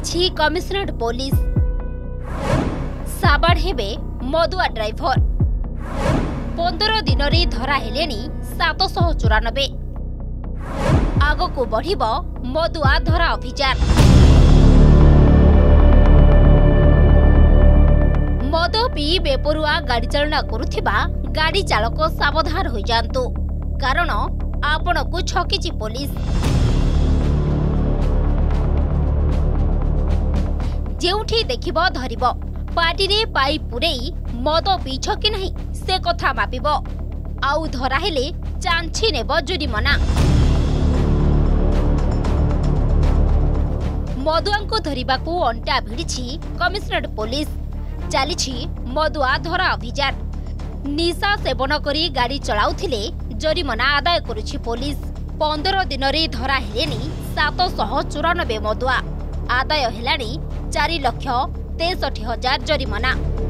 करिछि commissionerate police. साबाड़ हेबे मदुआ driver 15 दिन रे धरा हेलेनी 794। आगको बढ़िबो मदुआ धरा अभियान। मद पी बेपरुआ गाड़ी चालना करुथिबा गाड़ी चालक सावधान हो जांतु, कारण आपण को छकिछि पुलिस। जेउठी देखिबो धरिबो, पार्टी रे पाई पुरेई मद पीछ कि नहीं से कथा मापिबो, आउ धरा हेले चांछि नेबो जुरिमाना। मदुआंको धरिबाकू अंटा भिड़िछि कमिशनरेट पुलिस। चलिछि मदुआ धरा अभियान। निशा सेवन करी गाड़ी चलाउथिले जरिमाना आदाय करुछि पुलिस। 15 दिन रे धरा हेलेनी 794 मदुआ। आदाय हेलानी 4,63,000 जरिमाना।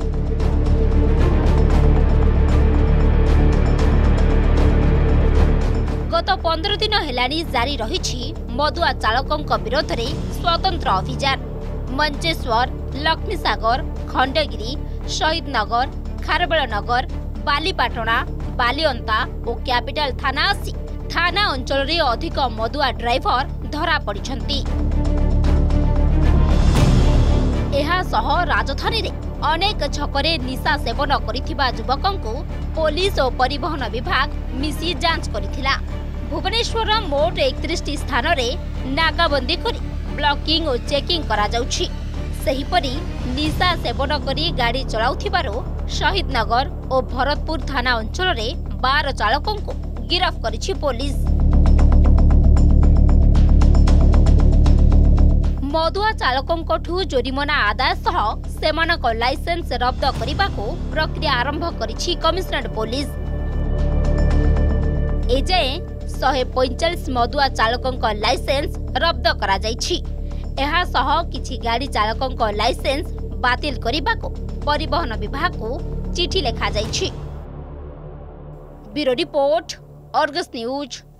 गत 15 दिन हेलानी जारी रहिछि मदुआ चालकों विरोध रे स्वतंत्र अभियान। मंचेश्वर, लक्ष्मीसागर, खंडगिरी, शहीद नगर, खारबेल नगर, बालीपाटना, बालीअंता और कैपिटल थाना आसी थाना अंचल रे अधिक मदुआ ड्राइवर धरा पड़िछंती। एहा सह राजधानी रे अनेक छकरे निशा सेवन करिथिबा युवकंकु पुलिस और परिवहन विभाग मिसी जांच करिथिला। भुवनेश्वर मोट 31 स्थान रे नाकाबंदी करी ब्लॉकिंग और चेकिंग करा जाउछि। सेहिपरि निशा सेवन करी गाड़ी चलाउथिबारो शहीद नगर और भरतपुर थाना अंचल रे 12 चालकों को गिरफ्त करिछि पुलिस। मदुआ चालकों ठू जोरिमाना आदाय सह सेमानक लाइसेंस रद्द करिबाको प्रक्रिया आरंभ करिछि कमिशनरेट पुलिस। एजाए 145 मदुआ चालकों लाइसेंस रद्द करा जाइछि। एहा सह किछि गाड़ी चालकों लाइसेंस बातिल करिबाको परिवहन विभाग को चिठी लेखा जाइछि। Bureau report, Argus news.